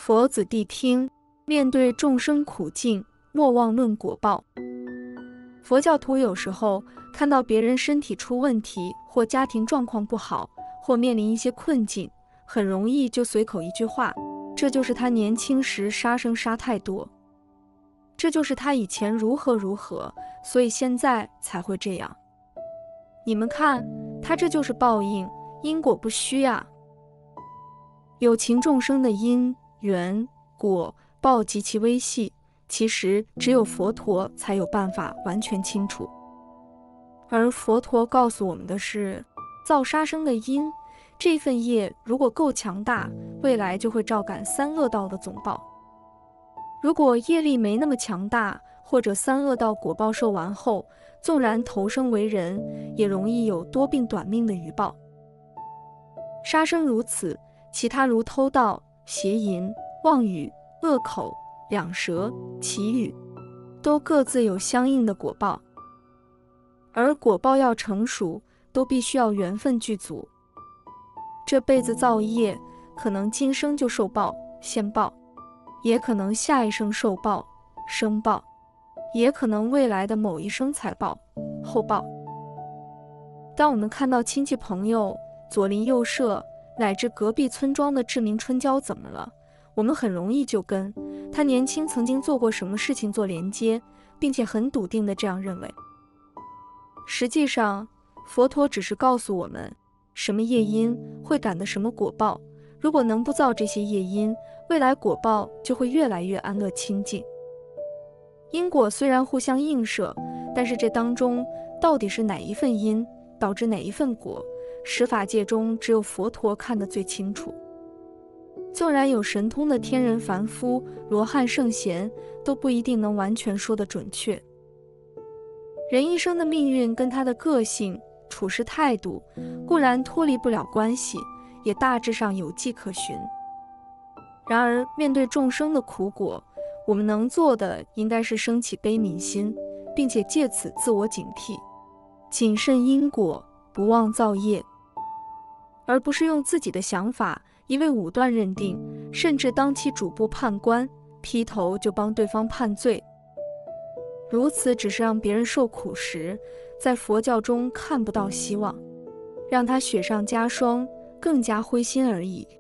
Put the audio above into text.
佛子谛听，面对众生苦境，莫忘论果报。佛教徒有时候看到别人身体出问题，或家庭状况不好，或面临一些困境，很容易就随口一句话，这就是他年轻时杀生杀太多，这就是他以前如何如何，所以现在才会这样。你们看，他这就是报应，因果不虚呀。有情众生的因缘果报极其微细，其实只有佛陀才有办法完全清楚。而佛陀告诉我们的是，造杀生的因，这份业如果够强大，未来就会照感三恶道的总报。如果业力没那么强大，或者三恶道果报受完后，纵然投生为人，也容易有多病短命的余报。杀生如此，其他如偷盗、邪淫、妄语、恶口、两舌、绮语，都各自有相应的果报。而果报要成熟，都必须要缘分具足。这辈子造业，可能今生就受报、现报，也可能下一生受报、生报，也可能未来的某一生才报、后报。当我们看到亲戚朋友左邻右舍乃至隔壁村庄的志明春娇怎么了，我们很容易就跟他年轻曾经做过什么事情做连接，并且很笃定地这样认为。实际上，佛陀只是告诉我们，什么业因会感得什么果报，如果能不造这些业因，未来果报就会越来越安乐清净。因果虽然互相映射，但是这当中到底是哪一份因导致哪一份果，十法界中只有佛陀看得最清楚。纵然有神通的天人凡夫、罗汉圣贤，都不一定能完全说得准确。人一生的命运跟他的个性、处事态度固然脱离不了关系，也大致上有迹可循。然而面对众生的苦果，我们能做的应该是升起悲悯心，并且借此自我警惕，谨慎因果，不忘造业，而不是用自己的想法一味武断认定，甚至当起主簿判官，劈头就帮对方判罪。如此只是让别人受苦时，在佛教中看不到希望，让他雪上加霜，更加灰心而已。